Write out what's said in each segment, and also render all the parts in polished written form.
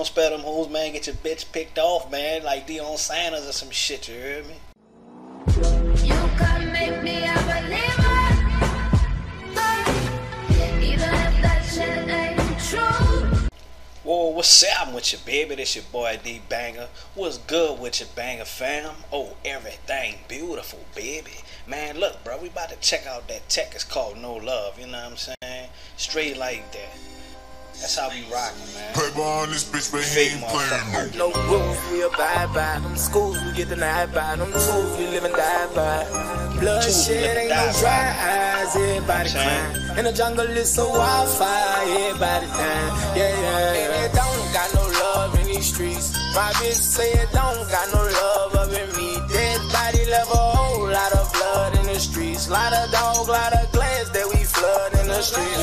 don't spare them hoes, man. Get your bitch picked off, man. Like Deion Sanders or some shit, you heard me? You can make me a believer, even if that shit ain't true. Whoa, what's up with you, baby? This your boy D Banger. What's good with your banger fam? Oh, everything beautiful, baby. Man, look, bro, we about to check out that tech. It's called No Love, you know what I'm saying? Straight like that. That's how we rockin', man. Paper on this bitch, but he ain't playing no rules, we abide by. Them schools, we get denied by. Them tools, we live and die by. Bloodshed ain't no dry eyes, everybody crying. In the jungle, it's a wildfire, everybody dying. Yeah. And it don't got no love in these streets. My bitch say it don't got no love up in me. Dead body left a whole lot of blood in the streets. Lot of dog, lot of glass that we flood in the streets.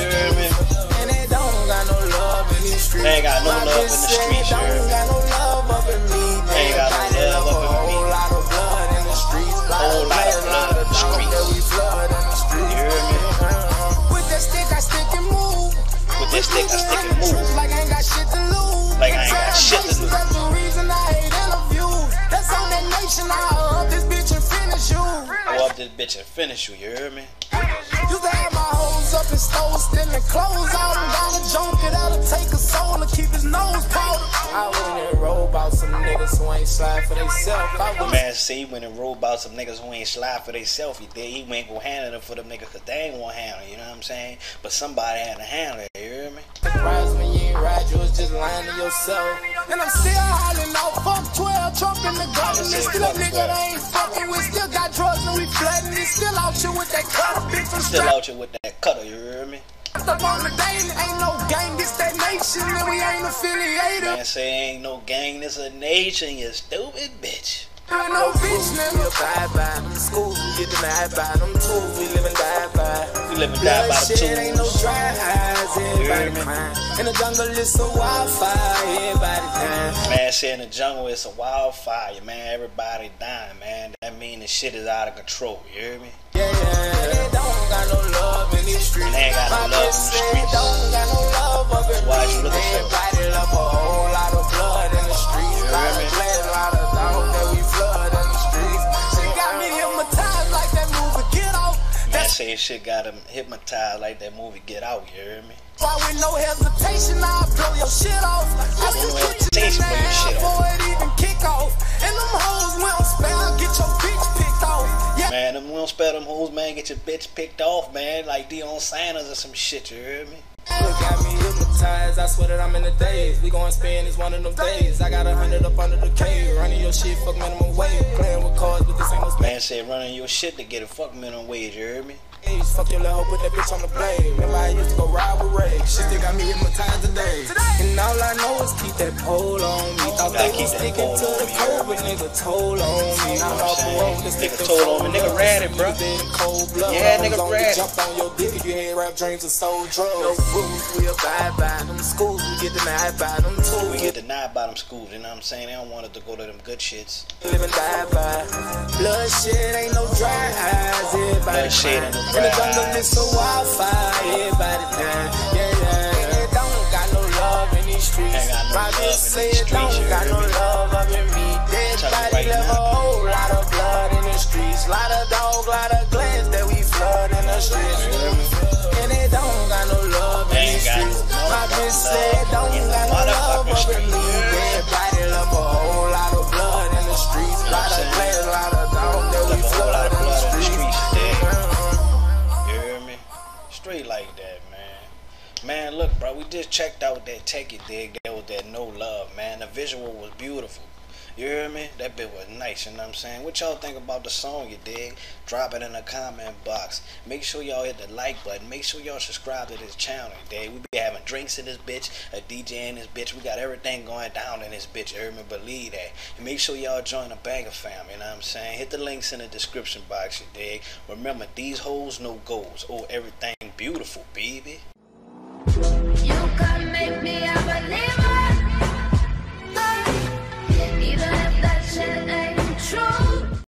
And it don't got no love in these streets. They ain't got no love in the streets, you heard me? Got no love up in me. They ain't got no love up in me. Whole lot of blood in the streets. Whole lot of blood in the streets. That we flood in the streets. You heard me? With that stick, I stick and move. With that stick, I stick and move. Like I ain't got shit to lose. Like I ain't got shit to lose. That's the reason I hate interviews. That's on that nation. I'll up this bitch and finish you. I'll up this bitch and finish you, you heard me? Used to have my hoes up in stores, stealing clothes out and down the junk. It'll take a soul to keep his nose powdered. I wouldn't roll about some niggas who ain't slide for theyself. Man, see, when it roll about some niggas who ain't slide for theyself, he ain't gonna handle it for them niggas cause they ain't gonna handle it, you know what I'm saying? But somebody had to handle it, you hear me? Surprised when you ain't ride, you was just lying to yourself. And I'm still hollering out, fuck 12, Trump in the government. Still a nigga that ain't fucking with, still got drugs and we flooding it. Still out here with that cutter, bitch from Still out here with that cutter, you hear me? Up on the day, ain't no gang, this that nation, and we ain't affiliated. Man, say ain't no gang, this a nation, you stupid bitch. No bitch, nigga. We abide by them schools, we get denied by them tools, we live and die by. We live and die by the tools. Ain't no dry eyes, everybody crying. In the jungle, it's a wildfire, everybody dying. Man, say in the jungle, it's a wildfire, man. Everybody dying, man. That mean the shit is out of control, you hear me? Yeah. They don't got no love in these streets. And they ain't got no love in the streets. Don't got no love up in why you looking for? Everybody love a whole lot of blood in the streets. You hear me? A lot of dog that we flood in the streets. She got me hypnotized like that movie Get Out. Man, say shit got him hypnotized like that movie Get Out, you hear me? Why with no hesitation, I'll blow your shit off. I just put you in the ass before it even kick off. And them hoes we don't spare, get your bitch picked off. Yeah. Man, we don't spare them hoes, man. Get your bitch picked off, man. Like Deion Sanders or some shit, you hear me? Look, got me hypnotized, I swear that I'm in the days. We gon' spend this one of them days. I got 100 up under the cave. Running your shit, fuck minimum wage. Playing with cars, but this ain't no space. Man said running your shit to get a fuck minimum wage, you hear me? Fuck your little hoe, put that bitch on the blade. Remember I used to go ride with Ray. Shit, they got me hypnotized today. And all I know is keep that pole on me. Thought they was sticking to the code, but nigga told on me. I'm off the road, this nigga told on me. Nigga read it, bro. Yeah, nigga read it. Jump on your dick if you ain't rap dreams of soul drugs. No rules, we abide by them schools, we get denied by them tools. We get denied by them schools, you know what I'm saying? They don't want us to go to them good shits. Live and die by bloodshed, ain't no dry eyes, everybody Bloodshed ain't no in dry the jungle, eyes. it's a wildfire, everybody dying. Yeah. They don't got no love in these streets. Ain't got no My love bitch in say these it streets, don't you got hear no me? love up in me. Dead Tell me body right left a now. whole lot of blood in the streets. Lot of dog, lot of glass that we flood in the streets. And they don't got no love in Ain't these got streets. no My bitch say it don't in the got no love motherfucking up in me. streets. Dead body left a whole lot of blood in the streets. You know Lot what of I'm glass, lot of dog that we Left a whole lot flood of in the blood in the streets. streets, dig? You hear me? Straight like that, man. Man, look, bro, we just checked out that Take It Dig. That was that No Love, man. The visual was beautiful. You hear me? That bit was nice, you know what I'm saying? What y'all think about the song, you dig? Drop it in the comment box. Make sure y'all hit the like button. Make sure y'all subscribe to this channel, you dig? We be having drinks in this bitch, a DJ in this bitch. We got everything going down in this bitch, you hear me? Believe that. And make sure y'all join the Banger fam, you know what I'm saying? Hit the links in the description box, you dig? Remember, these hoes, no goals. Oh, everything beautiful, baby. You can make me a